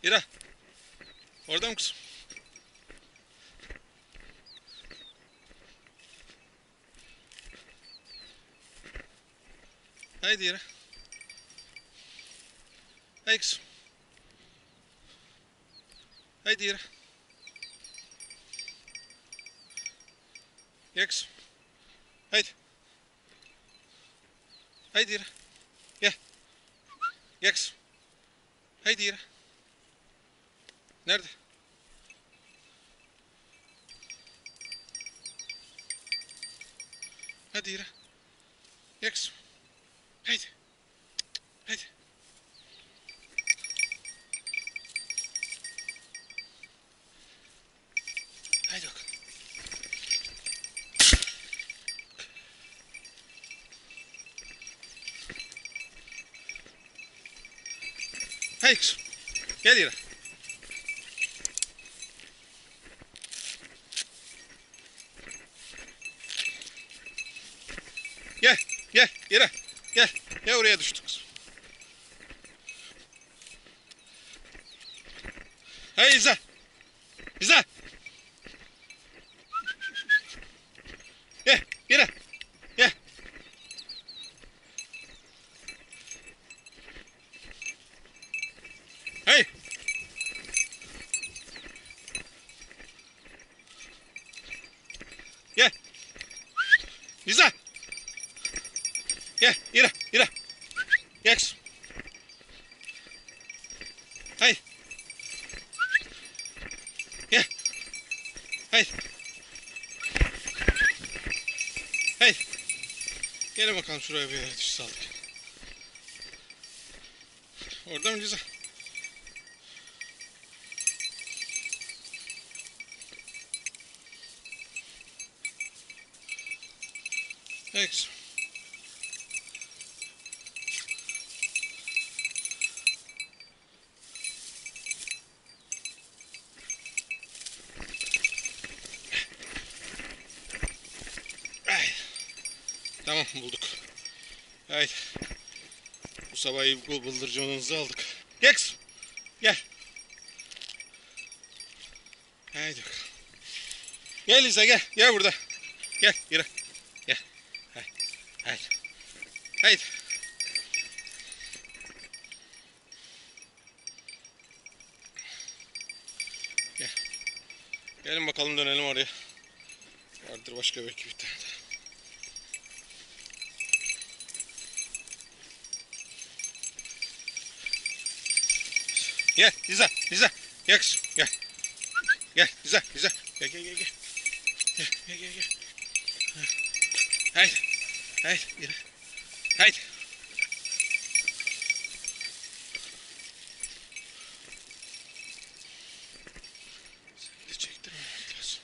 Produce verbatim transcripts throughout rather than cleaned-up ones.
İra. Orada mı kızım? Haydi İra. Haydi kızım. Haydi İra. Gel kızım. Haydi. Haydi İra. Gel. Gel kızım. Haydi İra. Nerede? Hadi İra. Gel kızım. Haydi. Haydi. Haydi bakalım. Haydi kızım. Gel İra. Gel. Gel. İra. Gel. Gel oraya düştük kızım. Haydi İza. İza. Gel. İra. Gel. Haydi. Gel. İza. Gel. İra. İra. Gel kızım. Haydi. Gel. Haydi. Haydi. Gelin bakalım şuraya bir yere düş saldık. Orada mı Liza? Haydi kızım. Ay. Tamam bulduk. Haydi. Bu sabah iyi bir bıldırcınınızı aldık. Gel kızım. Gel. Haydi bakalım. Gel Liza gel. Gel burada. Gel yürü. Gel. Haydi. Haydi. Haydi. Gel. Gelin bakalım dönelim oraya. Vardır başka belki bir tane daha. Gel Liza. Liza. Gel kızım. Gel. Gel Liza. Liza. Gel gel gel. Gel gel gel. gel, gel. Haydi. Haydi. Yürü. Haydi. Seni de çektirmemek lazım.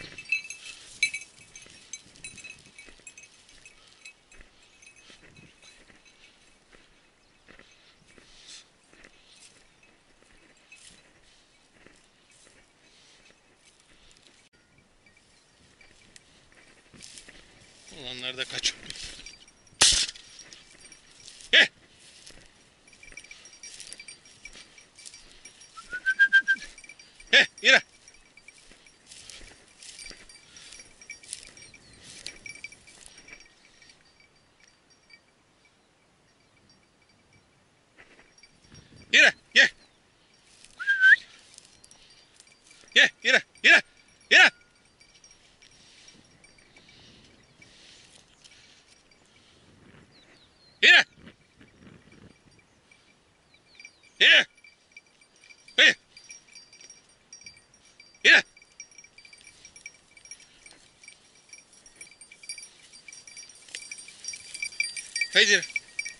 Olanlar da kaçıyor. Gel. Gel. Yürü. Yürü. Gel. Gel. Yürü. Yürü. Yürü. Yürü. Yürü. Yürü. Yürü. Haydi yürü.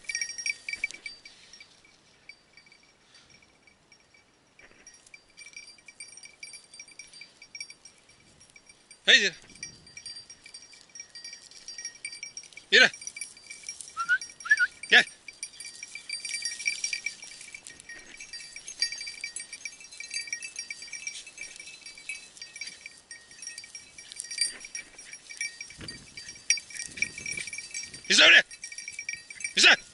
Haydi yürü. Yürü. Gel. Güzel öyle. Güzel.